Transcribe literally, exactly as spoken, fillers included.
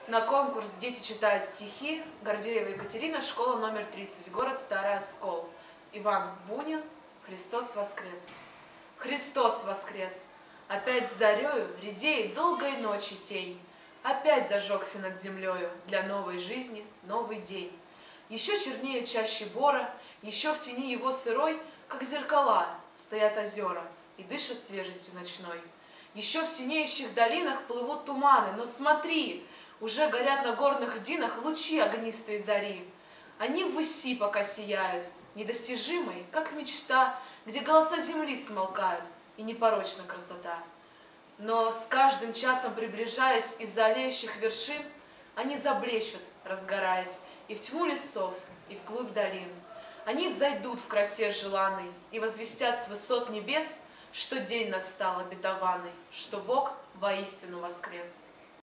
На конкурс «Дети читают стихи» Гордеева Екатерина, школа номер тридцать, город Старый Оскол. Иван Бунин. Христос воскрес! Христос воскрес! Опять зарею редеет долгой ночи тень. Опять зажегся над землею для новой жизни новый день. Еще чернее чаще бора, еще в тени его сырой, как зеркала, стоят озера и дышат свежестью ночной. Еще в синеющих долинах плывут туманы, но смотри, уже горят на горных льдинах лучи огнистые зари. Они ввыси пока сияют, недостижимой, как мечта, где голоса земли смолкают, и непорочна красота. Но с каждым часом приближаясь из-за аллеющих вершин, они заблещут, разгораясь, и в тьму лесов, и вглубь долин. Они взойдут в красе желанной и возвестят с высот небес, что день настал обетованный, что Бог воистину воскрес.